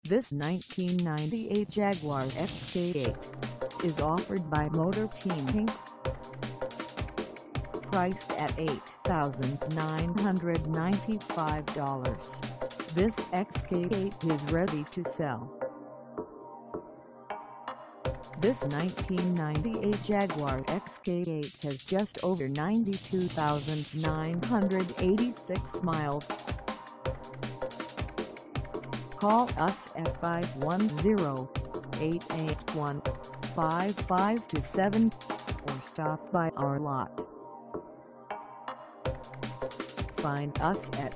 This 1998 Jaguar XK8 is offered by Motor Team Inc. Priced at $8,995, this XK8 is ready to sell. This 1998 Jaguar XK8 has just over 92,986 miles. Call us at 510-881-5527 or stop by our lot. Find us at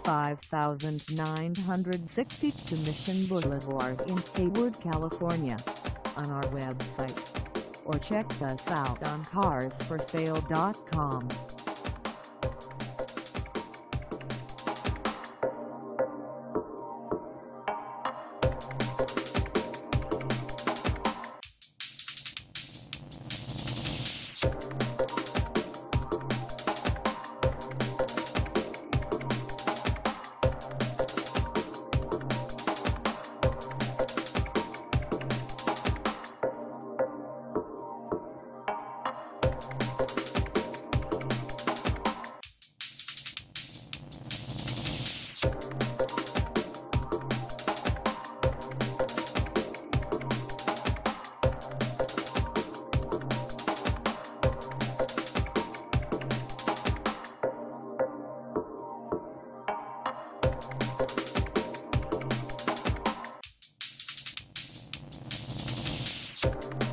25,962 Mission Boulevard in Hayward, California, on our website, or check us out on carsforsale.com. You